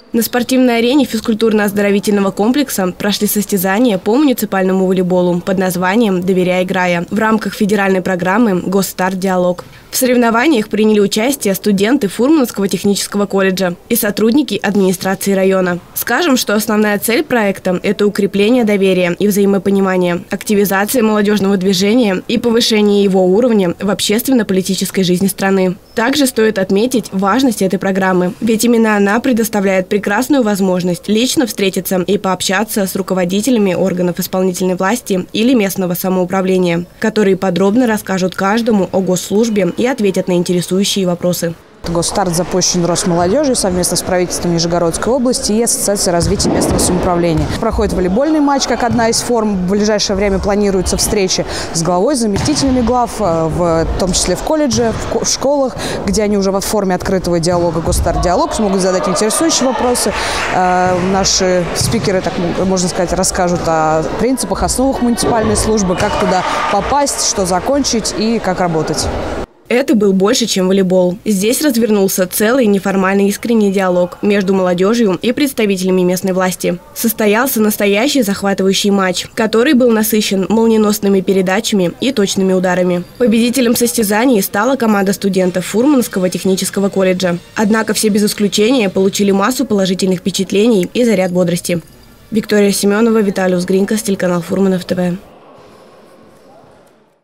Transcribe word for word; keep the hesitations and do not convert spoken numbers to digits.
На спортивной арене физкультурно-оздоровительного комплекса прошли состязания по муниципальному волейболу под названием «Доверяй, играя» в рамках федеральной программы «Госстарт Диалог». В соревнованиях приняли участие студенты Фурманского технического колледжа и сотрудники администрации района. Скажем, что основная цель проекта – это укрепление доверия и взаимопонимания, активизация молодежного движения и повышение его уровня в общественно-политической жизни страны. Также стоит отметить важность этой программы, ведь именно она предоставляет прекрасную возможность лично встретиться и пообщаться с руководителями органов исполнительной власти или местного самоуправления, которые подробно расскажут каждому о госслужбе и ответят на интересующие вопросы. Госстарт запущен Росмолодежью совместно с правительством Нижегородской области и Ассоциацией развития местного самоуправления. Проходит волейбольный матч как одна из форм. В ближайшее время планируются встречи с главой, заместителями глав, в том числе в колледже, в школах, где они уже в форме открытого диалога «Госстарт Диалог» смогут задать интересующие вопросы. Наши спикеры, так можно сказать, расскажут о принципах, основах муниципальной службы, как туда попасть, что закончить и как работать. Это был больше, чем волейбол. Здесь развернулся целый неформальный искренний диалог между молодежью и представителями местной власти. Состоялся настоящий захватывающий матч, который был насыщен молниеносными передачами и точными ударами. Победителем состязаний стала команда студентов Фурманского технического колледжа. Однако все без исключения получили массу положительных впечатлений и заряд бодрости. Виктория Семенова, Виталиус Гринкас, телеканал Фурманов ТВ.